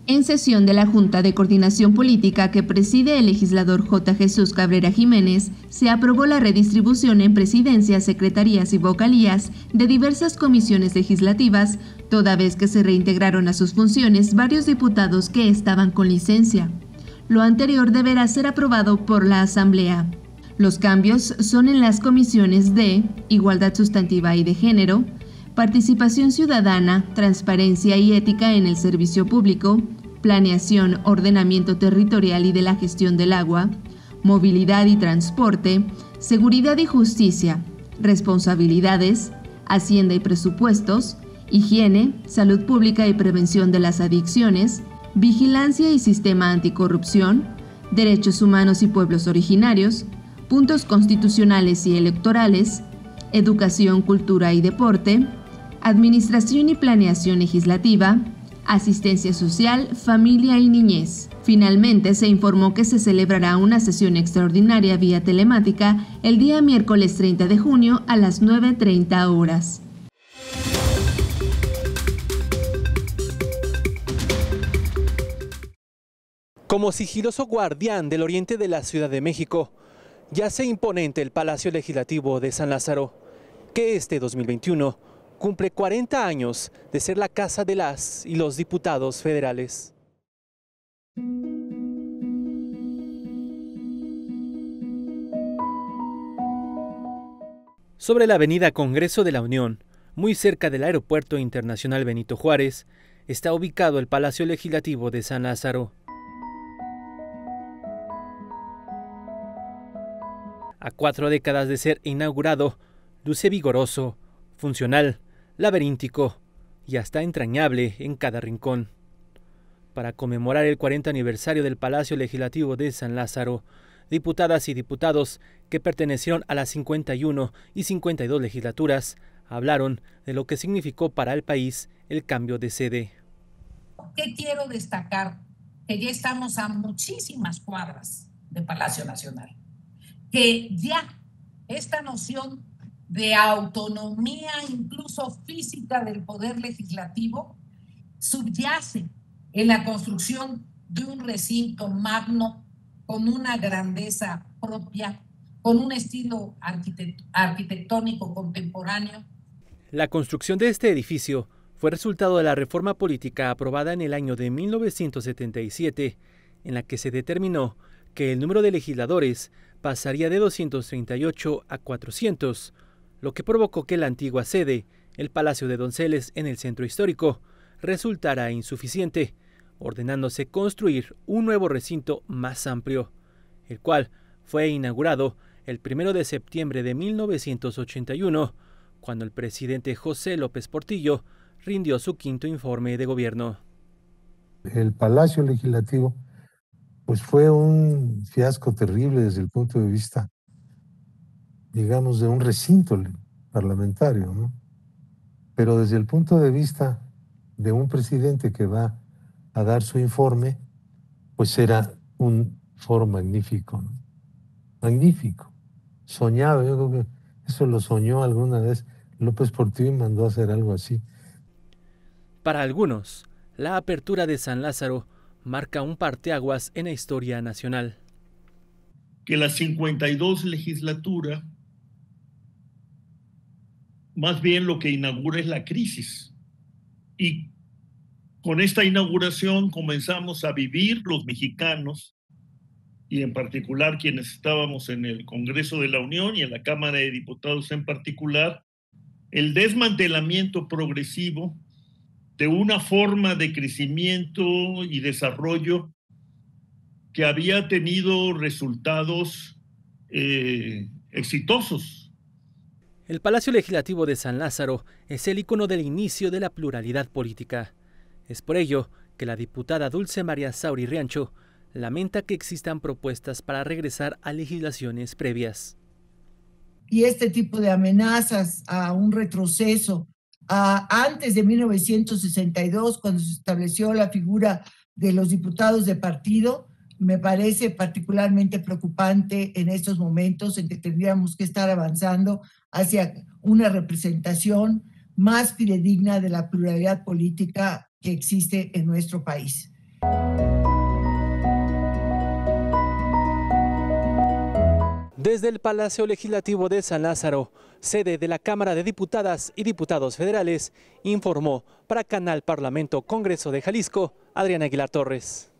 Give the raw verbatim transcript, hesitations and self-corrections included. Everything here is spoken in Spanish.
En sesión de la Junta de Coordinación Política que preside el legislador J. Jesús Cabrera Jiménez, se aprobó la redistribución en presidencias, secretarías y vocalías de diversas comisiones legislativas, toda vez que se reintegraron a sus funciones varios diputados que estaban con licencia. Lo anterior deberá ser aprobado por la Asamblea. Los cambios son en las comisiones de Igualdad Sustantiva y de Género, Participación Ciudadana, Transparencia y Ética en el Servicio Público, Planeación, Ordenamiento Territorial y de la Gestión del Agua, Movilidad y Transporte, Seguridad y Justicia, Responsabilidades, Hacienda y Presupuestos, Higiene, Salud Pública y Prevención de las Adicciones, Vigilancia y Sistema Anticorrupción, Derechos Humanos y Pueblos Originarios, Puntos Constitucionales y Electorales, Educación, Cultura y Deporte, Administración y Planeación Legislativa, Asistencia Social, Familia y Niñez. Finalmente, se informó que se celebrará una sesión extraordinaria vía telemática el día miércoles treinta de junio a las nueve treinta horas. Como sigiloso guardián del oriente de la Ciudad de México, yace imponente el Palacio Legislativo de San Lázaro, que este dos mil veintiuno cumple cuarenta años de ser la casa de las y los diputados federales. Sobre la avenida Congreso de la Unión, muy cerca del Aeropuerto Internacional Benito Juárez, está ubicado el Palacio Legislativo de San Lázaro. A cuatro décadas de ser inaugurado, luce vigoroso, funcional, laberíntico y hasta entrañable en cada rincón. Para conmemorar el cuarenta aniversario del Palacio Legislativo de San Lázaro, diputadas y diputados que pertenecieron a las cincuenta y una y cincuenta y dos legislaturas hablaron de lo que significó para el país el cambio de sede. ¿Qué quiero destacar? Que ya estamos a muchísimas cuadras del Palacio Nacional. Que ya esta noción de autonomía, incluso física, del poder legislativo, subyace en la construcción de un recinto magno con una grandeza propia, con un estilo arquitect- arquitectónico contemporáneo. La construcción de este edificio fue resultado de la reforma política aprobada en el año de mil novecientos setenta y siete, en la que se determinó que el número de legisladores pasaría de doscientos treinta y ocho a cuatrocientos, lo que provocó que la antigua sede, el Palacio de Donceles en el centro histórico, resultara insuficiente, ordenándose construir un nuevo recinto más amplio, el cual fue inaugurado el primero de septiembre de mil novecientos ochenta y uno, cuando el presidente José López Portillo rindió su quinto informe de gobierno. El Palacio Legislativo pues fue un fiasco terrible desde el punto de vista, digamos, de un recinto parlamentario, ¿no? Pero desde el punto de vista de un presidente que va a dar su informe, pues era un foro magnífico, ¿no? Magnífico. Soñaba, yo creo que eso lo soñó alguna vez López Portillo y mandó a hacer algo así. Para algunos, la apertura de San Lázaro marca un parteaguas en la historia nacional. Que la cincuenta y dos legislatura, más bien lo que inaugura es la crisis. Y con esta inauguración comenzamos a vivir los mexicanos, y en particular quienes estábamos en el Congreso de la Unión y en la Cámara de Diputados en particular, el desmantelamiento progresivo de una forma de crecimiento y desarrollo que había tenido resultados eh, exitosos. El Palacio Legislativo de San Lázaro es el icono del inicio de la pluralidad política. Es por ello que la diputada Dulce María Sauri Riancho lamenta que existan propuestas para regresar a legislaciones previas. Y este tipo de amenazas a un retroceso a antes de mil novecientos sesenta y dos, cuando se estableció la figura de los diputados de partido, me parece particularmente preocupante en estos momentos en que tendríamos que estar avanzando hacia una representación más fidedigna de la pluralidad política que existe en nuestro país. Desde el Palacio Legislativo de San Lázaro, sede de la Cámara de Diputadas y Diputados Federales, informó para Canal Parlamento Congreso de Jalisco, Adriana Aguilar Torres.